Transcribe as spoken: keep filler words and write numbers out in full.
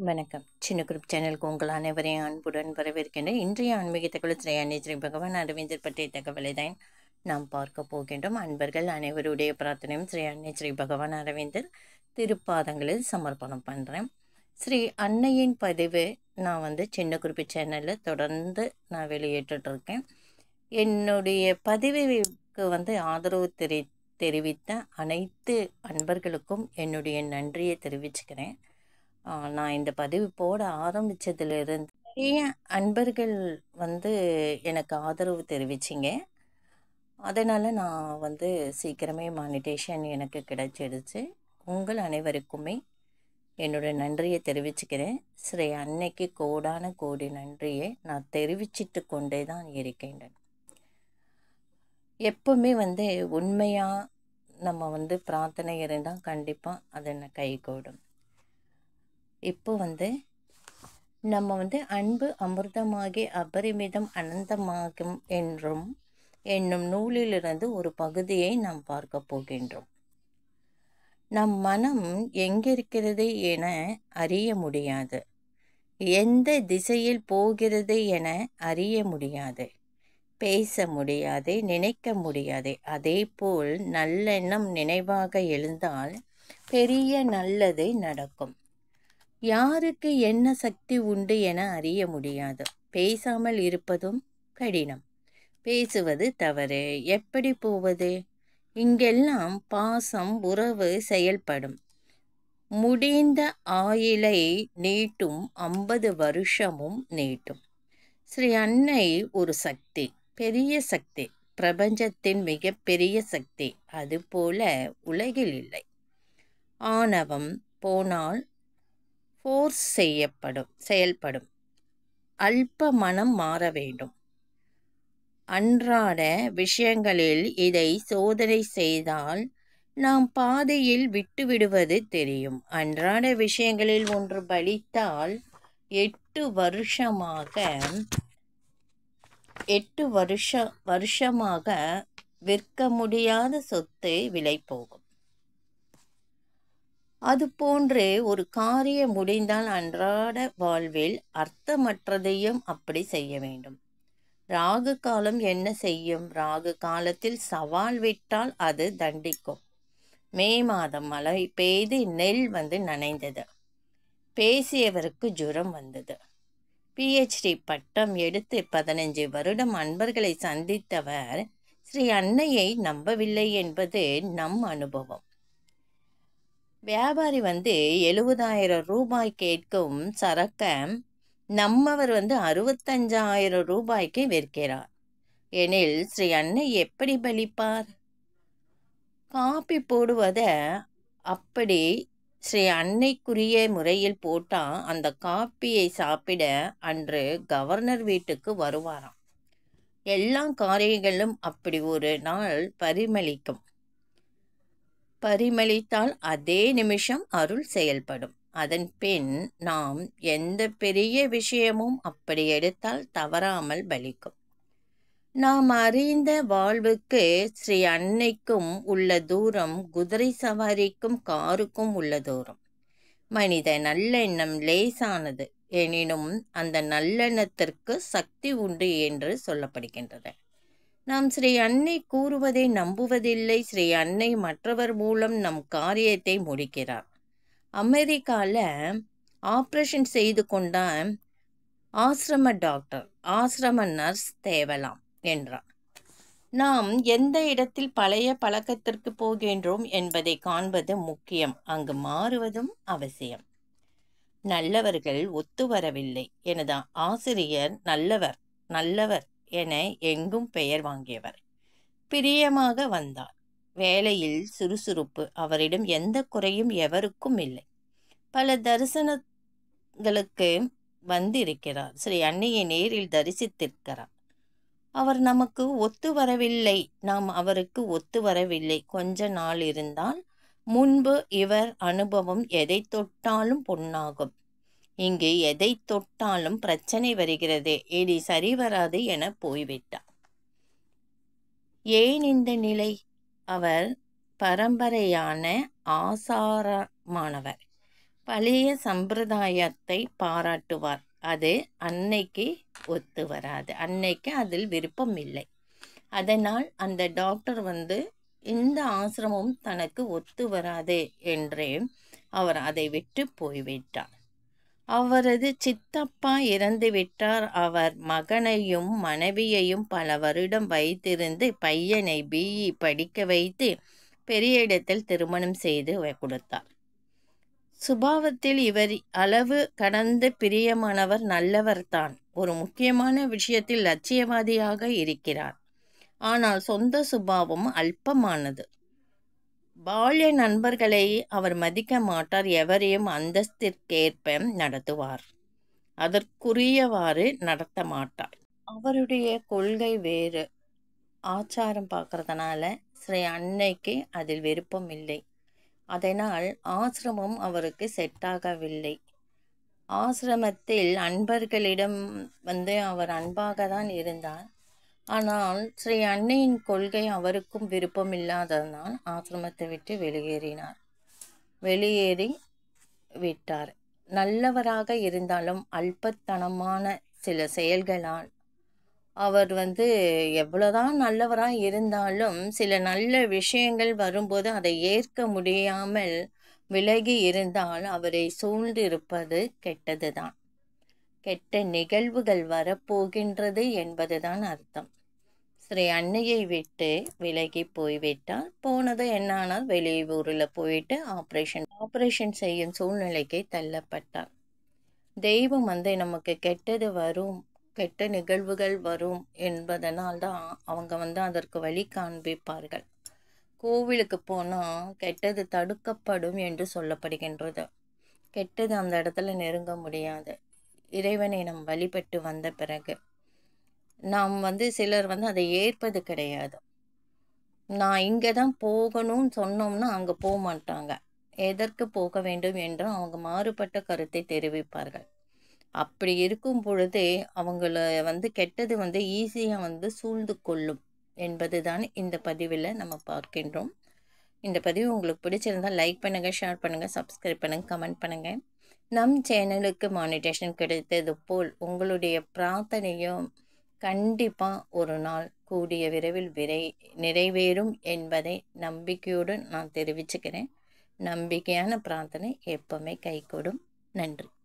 வணக்கம். சின்ன குரூப் சேனலுக்கு உங்கள் அனைவரையும் அன்புடன் வரவேற்கின்றேன். இன்றைய ஆன்மீக தகவல் ஸ்ரீ அன்னை ஸ்ரீ பகவான் அரவிந்தர் பற்றிய தகவலை தான் நாம் பார்க்க போகின்றோம். அன்பர்கள் அனைவருடைய பிரார்த்தனையும் ஸ்ரீ அன்னை ஸ்ரீ பகவான் அரவிந்தர் திருப்பாதங்களில் சமர்ப்பணம் பண்ணுறேன். ஸ்ரீ அன்னையின் பதிவு நான் வந்து சின்ன குரூப் சேனலில் தொடர்ந்து நான் வெளியிட்டுருக்கேன். என்னுடைய பதிவுக்கு வந்து ஆதரவு தெரி தெரிவித்த அனைத்து அன்பர்களுக்கும் என்னுடைய நன்றியை தெரிவிச்சுக்கிறேன். நான் இந்த பதிவு போட ஆரம்பித்ததுலேருந்து நிறைய அன்பர்கள் வந்து எனக்கு ஆதரவு தெரிவிச்சிங்க. அதனால் நான் வந்து சீக்கிரமே மானிட்டேஷன் எனக்கு கிடைச்சிடுச்சு. உங்கள் அனைவருக்குமே என்னோடய நன்றியை தெரிவிச்சுக்கிறேன். ஸ்ரீ அன்னைக்கு கோடான கோடி நன்றியை நான் தெரிவிச்சிட்டு கொண்டே தான் இருக்கின்றேன். எப்பவுமே வந்து உண்மையாக நம்ம வந்து பிரார்த்தனை இருந்தால் கண்டிப்பாக அதை கைகூடும். இப்போ வந்து நம்ம வந்து அன்பு அமிர்தமாகி அபரிமிதம் அனந்தமாகும் என்றும் என்னும் நூலிலிருந்து ஒரு பகுதியை நாம் பார்க்க போகின்றோம். நம் மனம் எங்கிருக்கிறது என அறிய முடியாது, எந்த திசையில் போகிறது என அறிய முடியாது, பேச முடியாது, நினைக்க முடியாது. அதே போல் நல்லெண்ணம் நினைவாக எழுந்தால் பெரிய நல்லது நடக்கும். யாருக்கு என்ன சக்தி உண்டு என அறிய முடியாது. பேசாமல் இருப்பதும் கடினம், பேசுவது தவறு. எப்படி போவது? இங்கெல்லாம் பாசம் உறவு செயல்படும். முடிந்த ஆயிலை நீட்டும், ஐம்பது வருஷமும் நீட்டும். ஸ்ரீ அன்னை ஒரு சக்தி, பெரிய சக்தி, பிரபஞ்சத்தின் மிக பெரிய சக்தி. அதுபோல உலகில் இல்லை. ஆணவம் போனால் ஃபோர்ஸ் செய்யப்படும் செயல்படும். அல்ப மனம் மாற வேண்டும். அன்றாட விஷயங்களில் இதை சோதனை செய்தால் நாம் பாதையில் விட்டுவிடுவது தெரியும். அன்றாட விஷயங்களில் ஒன்று பலித்தால் எட்டு வருஷமாக எட்டு வருஷ வருஷமாக விற்க முடியாத சொத்து விலை போகும். அதுபோன்று ஒரு காரியம் முடிந்தால் அன்றாட வாழ்வில் அர்த்தமற்றதையும் அப்படி செய்ய வேண்டும். ராகு காலம் என்ன செய்யும்? ராகு காலத்தில் சவால் விட்டால் அது தண்டிக்கும். மே மாதம் மழை பெய்து நெல் வந்து நனைந்தது. பேசியவருக்கு ஜுரம் வந்தது. பிஹெச்டி பட்டம் எடுத்து பதினஞ்சு வருடம் அன்பர்களை சந்தித்தவர் ஸ்ரீ அன்னையை நம்பவில்லை என்பது நம் அனுபவம். வியாபாரி வந்து எழுபதாயிரம் ரூபாய் கேட்கும் சரக்க நம்மவர் வந்து அறுபத்தஞ்சாயிரம் ரூபாய்க்கு விற்கிறார் எனில் ஸ்ரீ அன்னை எப்படி பலிப்பார்? காப்பி போடுவதை அப்படி ஸ்ரீ அன்னைக்குரிய முறையில் போட்டால் அந்த காப்பியை சாப்பிட அன்று கவர்னர் வீட்டுக்கு வருவாராம். எல்லா காரியங்களும் அப்படி ஒரு நாள் பரிமளிக்கும். பரிமளித்தால் அதே நிமிஷம் அருள் செயல்படும். அதன் பின் நாம் எந்த பெரிய விஷயமும் அப்படி எடுத்தால் தவறாமல் பலிக்கும். நாம் அறிந்த வாழ்வுக்கு ஸ்ரீ அன்னைக்கும் உள்ள தூரம் குதிரை சவாரிக்கும் காருக்கும் உள்ள தூரம். மனித நல்லெண்ணம் லேசானது, எனினும் அந்த நல்லெண்ணத்திற்கு சக்தி உண்டு என்று சொல்லப்படுகின்றது. நாம் ஸ்ரீ அன்னை கூறுவதை நம்புவதில்லை. ஸ்ரீ அன்னை மற்றவர் மூலம் நம் காரியத்தை முடிக்கிறார். அமெரிக்காவில் ஆப்ரேஷன் செய்து கொண்ட ஆசிரம டாக்டர், ஆசிரம நர்ஸ் தேவலாம் என்றார். நாம் எந்த இடத்தில் பழைய பழக்கத்திற்கு போகின்றோம் என்பதை காண்பது முக்கியம். அங்கு மாறுவதும் அவசியம். நல்லவர்கள் ஒத்து வரவில்லை. எனது ஆசிரியர் நல்லவர் நல்லவர் என எங்கும் பெயர் வாங்கியவர். பிரியமாக வந்தார். வேலையில் சுறுசுறுப்பு. அவரிடம் எந்த குறையும் எவருக்கும் இல்லை. பல தரிசனங்களுக்கு வந்திருக்கிறார். ஸ்ரீ அன்னையை நேரில் தரிசித்திருக்கிறார். அவர் நமக்கு ஒத்து வரவில்லை, நாம் அவருக்கு ஒத்து வரவில்லை. கொஞ்ச நாள் இருந்தால் முன்பு இவர் அனுபவம் எதை தொட்டாலும் பொன்னாகும். இங்கு எதை தொட்டாலும் பிரச்சனை வருகிறது, இனி சரி வராது என போய்விட்டார். ஏன் இந்த நிலை? அவர் பரம்பரையான ஆசாரமானவர். பழைய சம்பிரதாயத்தை பாராட்டுவார். அது அன்னைக்கு ஒத்து வராது. அன்னைக்கு அதில் விருப்பம் இல்லை. அதனால் அந்த டாக்டர் வந்து இந்த ஆசிரமம் தனக்கு ஒத்து வராது என்றே அவர் அதை விட்டு போய்விட்டார். அவரது சித்தப்பா இறந்து விட்டார். அவர் மகனையும் மனைவியையும் பல வருடம் வைத்திருந்து பையனை பிஇ படிக்க வைத்து பெரிய இடத்தில் திருமணம் செய்து கொடுத்தார். சுபாவத்தில் இவர் அளவு கடந்த பிரியமானவர், நல்லவர்தான். ஒரு முக்கியமான விஷயத்தில் லட்சியவாதியாக இருக்கிறார். ஆனால் சொந்த சுபாவம் அல்பமானது. பால்ய நண்பர்களை அவர் மதிக்க மாட்டார். எவரையும் அந்தஸ்திற்கேற்ப நடத்துவார், அதற்குரியவாறு நடத்த மாட்டார். அவருடைய கொள்கை வேறு. ஆச்சாரம் பார்க்கறதுனால ஸ்ரீ அன்னைக்கு அதில் விருப்பம் இல்லை. அதனால் ஆசிரமம் அவருக்கு செட்டாகவில்லை. ஆசிரமத்தில் அன்பர்களிடம் வந்து அவர் அன்பாக தான் இருந்தார். ஆனால் ஸ்ரீ அன்னையின் கொள்கை அவருக்கும் விருப்பம் இல்லாததனால் ஆசிரமத்தை விட்டு வெளியேறினார். வெளியேறி விட்டார். நல்லவராக இருந்தாலும் அல்பத்தனமான சில செயல்களால் அவர் வந்து எவ்வளோதான் நல்லவராக இருந்தாலும் சில நல்ல விஷயங்கள் வரும்போது அதை ஏற்க முடியாமல் விலகி இருந்தால் அவரை சூழ்ந்து இருப்பது கெட்டதுதான். கெட்ட நிகழ்வுகள் வரப்போகின்றது என்பதுதான் அர்த்தம். ஸ்ரீ அன்னையை விட்டு விலகி போய்விட்டால் போனது என்னானால் வெளியூரில் போயிட்டு ஆப்ரேஷன் ஆப்ரேஷன் செய்யும் சூழ்நிலைக்கு தள்ளப்பட்டார். தெய்வம் வந்து நமக்கு கெட்டது வரும், கெட்ட நிகழ்வுகள் வரும் என்பதனால் தான் அவங்க வந்து அதற்கு வழி காண்பிப்பார்கள். கோவிலுக்கு போனால் கெட்டது தடுக்கப்படும் என்று சொல்லப்படுகின்றது. கெட்டது அந்த இடத்துல நெருங்க முடியாது. இறைவனை நாம் வழிபட்டு வந்த பிறகு நாம் வந்து சிலர் வந்து அதை ஏற்பது கிடையாது. நான் இங்கே தான் போகணும்னு சொன்னோம்னா அங்கே போக மாட்டாங்க. எதற்கு போக வேண்டும் என்று அவங்க மாறுபட்ட கருத்தை தெரிவிப்பார்கள். அப்படி இருக்கும் பொழுது அவங்கள வந்து கெட்டது வந்து ஈஸியாக வந்து சூழ்ந்து கொள்ளும் என்பது தான் இந்த பதிவில் நம்ம பார்க்கின்றோம். இந்த பதிவு உங்களுக்கு பிடிச்சிருந்தால் லைக் பண்ணுங்கள், ஷேர் பண்ணுங்கள், சப்ஸ்கிரைப் பண்ணுங்கள், கமெண்ட் பண்ணுங்கள். நம் சேனலுக்கு மானிட்டேஷன் கிடைத்தது போல் உங்களுடைய பிரார்த்தனையும் கண்டிப்பாக ஒரு நாள் கூடிய விரைவில் விரை நிறைவேறும் என்பதை நம்பிக்கையோடு நான் தெரிவிச்சுக்கிறேன். நம்பிக்கையான பிரார்த்தனை எப்பவுமே கைகூடும். நன்றி.